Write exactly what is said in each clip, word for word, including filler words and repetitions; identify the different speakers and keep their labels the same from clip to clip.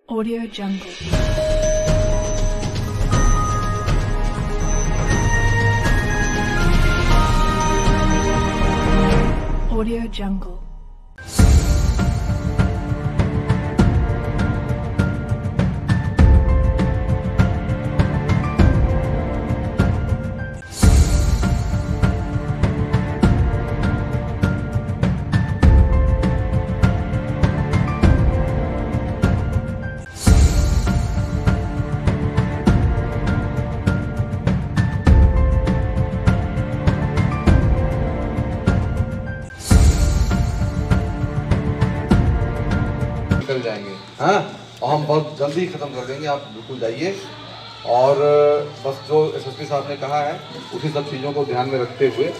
Speaker 1: Audio Jungle. Audio Jungle.
Speaker 2: निकल जाएंगे हाँ, और हम बहुत जल्दी ख़त्म कर देंगे। आप बिल्कुल जाइए और बस जो एसएसपी साहब ने कहा है उसी सब चीज़ों को ध्यान में रखते हुए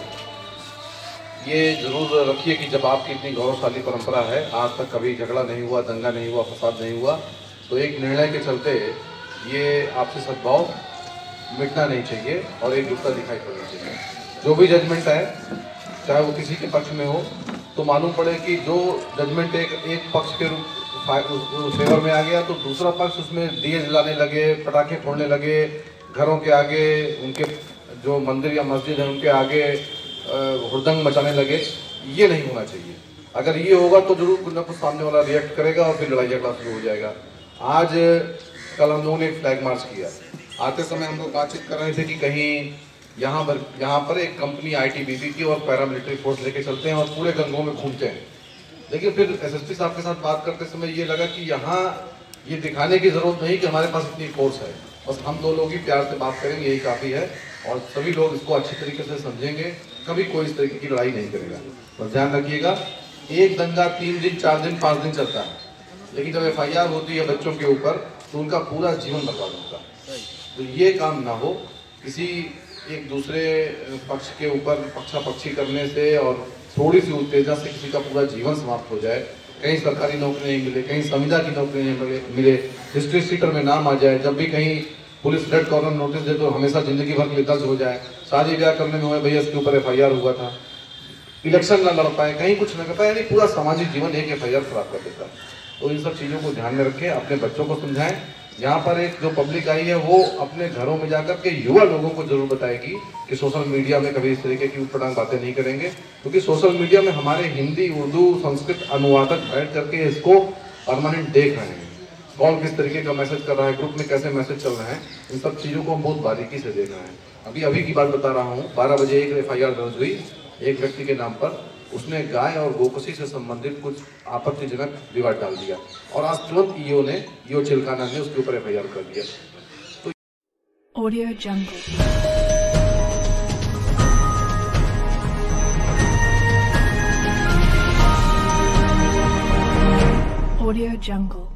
Speaker 2: ये ज़रूर रखिए कि जब आपकी इतनी गौरवशाली परंपरा है, आज तक कभी झगड़ा नहीं हुआ, दंगा नहीं हुआ, फसाद नहीं हुआ, तो एक निर्णय के चलते ये आपसी सद्भाव मिटना नहीं चाहिए और एक दूसरा दिखाई पड़ना चाहिए। जो भी जजमेंट है, चाहे वो किसी के पक्ष में हो, तो मालूम पड़े कि जो जजमेंट एक एक पक्ष के फेवर में आ गया तो दूसरा पक्ष उसमें दिए जलाने लगे, पटाखे फोड़ने लगे, घरों के आगे, उनके जो मंदिर या मस्जिद है उनके आगे हुड़दंग मचाने लगे। ये नहीं होना चाहिए। अगर ये होगा तो जरूर कुछ ना कुछ सामने वाला रिएक्ट करेगा और फिर लड़ाई झगड़ा शुरू हो जाएगा। आज कल हम लोगों ने एक फ्लैग मार्च किया। आते समय हम लोग बातचीत कर रहे थे कि कहीं यहाँ पर यहाँ पर एक कंपनी आईटीबीपी की और पैरामिलिट्री फोर्स लेके चलते हैं और पूरे गंगों में घूमते हैं। लेकिन फिर एसएसपी साहब के साथ बात करते समय ये लगा कि यहाँ ये दिखाने की जरूरत नहीं कि हमारे पास इतनी फोर्स है, बस हम दो लोग ही प्यार से बात करेंगे, यही काफ़ी है और सभी लोग इसको अच्छी तरीके से समझेंगे। कभी कोई इस तरीके की लड़ाई नहीं करेगा। बस ध्यान रखिएगा, एक दंगा तीन दिन, चार दिन, पाँच दिन चलता है, लेकिन जब एफ आई आर होती है बच्चों के ऊपर तो उनका पूरा जीवन बर्बाद होता है। तो ये काम ना हो, किसी एक दूसरे पक्ष के ऊपर पक्षापक्षी करने से और थोड़ी सी उत्तेजना से किसी का पूरा जीवन समाप्त हो जाए। कहीं सरकारी नौकरी नहीं मिले, कहीं संविदा की नौकरी नहीं मिले, मिले हिस्ट्री सीटर में नाम आ जाए, जब भी कहीं पुलिस रेड कॉर्नर नोटिस दे तो हमेशा जिंदगी भर के लिए दर्ज हो जाए। शादी ब्याह करने में हुए भैया इसके ऊपर एफ आई आर हुआ था, इलेक्शन ना लड़ पाए, कहीं कुछ न कर पाए, यानी पूरा सामाजिक जीवन एक एफ आई आर खराब कर देता है। तो इन सब चीज़ों को ध्यान में रखें, अपने बच्चों को समझाएं। यहाँ पर एक जो पब्लिक आई है वो अपने घरों में जाकर के युवा लोगों को जरूर बताएगी कि सोशल मीडिया में कभी इस तरीके की उटपटांग बातें नहीं करेंगे, क्योंकि सोशल मीडिया में हमारे हिंदी, उर्दू, संस्कृत अनुवादक बैठ करके इसको परमानेंट देख रहे हैं। कौन किस तरीके का मैसेज कर रहा है, ग्रुप में कैसे मैसेज चल रहे हैं, इन सब चीज़ों को हम बहुत बारीकी से देख रहे हैं। अभी अभी की बात बता रहा हूँ, बारह बजे एक एफ आई आर दर्ज हुई एक व्यक्ति के नाम पर। उसने गाय और गोकशी से संबंधित कुछ आपत्तिजनक विवाद डाल दिया और आज तुरंत ईओ ने ईओ चिल्काना ने उसके ऊपर एफ आई आर कर दिया। तो
Speaker 1: Audio Jungle. Audio Jungle.